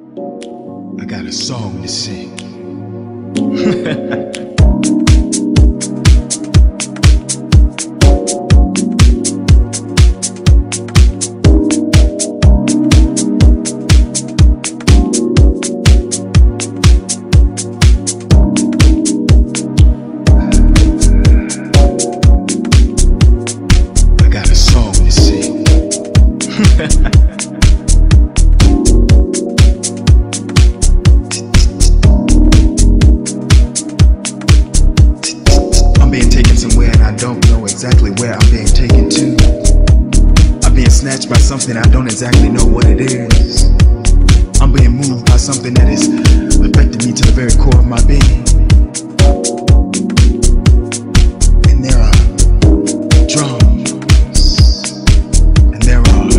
I got a song to sing. I got a song to sing. Don't know exactly where I'm being taken to. I'm being snatched by something I don't exactly know what it is. I'm being moved by something that is affecting me to the very core of my being. And there are drums, and there are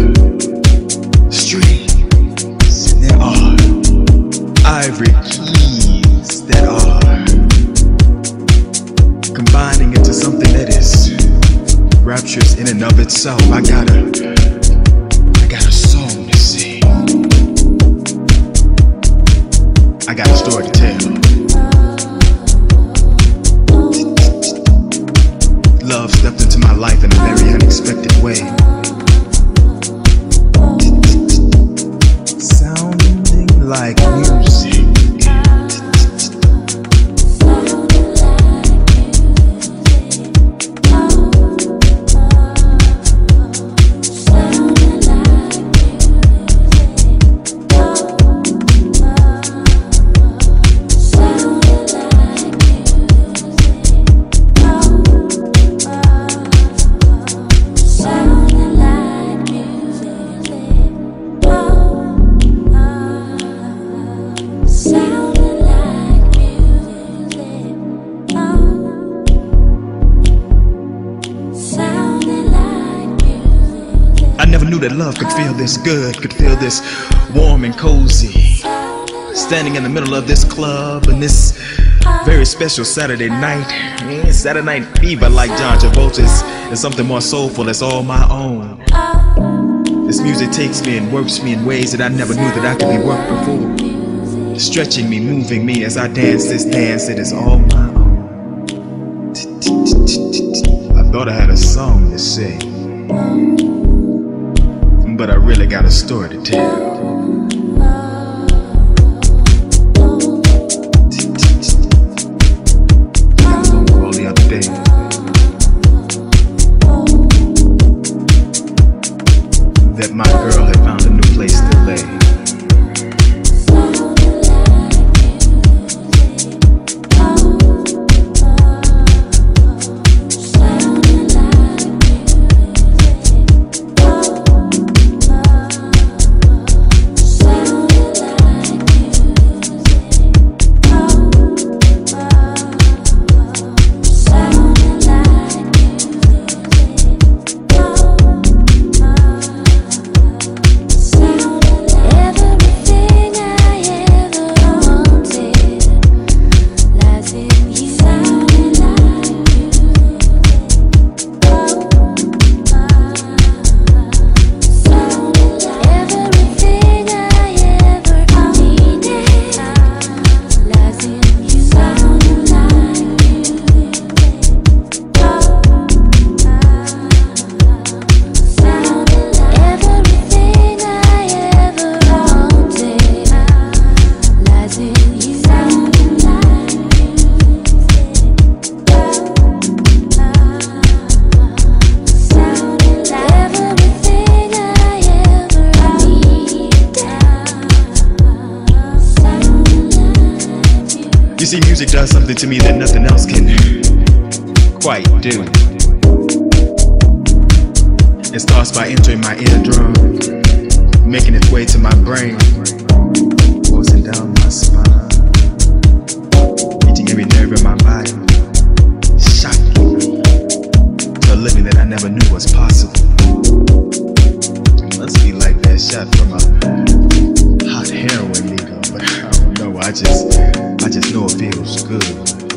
strings, and there are ivory keys that are combining into something that is rapturous in and of itself. I got a song to sing. I got a story to tell. Love stepped into my life in a very unexpected way. Sounding like music. I never knew that love could feel this good, could feel this warm and cozy. Standing in the middle of this club on this very special Saturday night. Saturday Night Fever, like John Travolta's, and something more soulful that's all my own. This music takes me and works me in ways that I never knew that I could be worked before. Stretching me, moving me as I dance this dance that is all my own. I thought I had a song to sing, but I really got a story to tell. I was on call the other day. That my girl had found a new place to lay. You see, music does something to me that nothing else can quite do. It starts by entering my eardrum, making its way to my brain, coursing down my spine, reaching every nerve in my body, shocking me to a living that I never knew was possible. It must be like that shot from a hot heroin needle, but I don't know. I just know it feels good.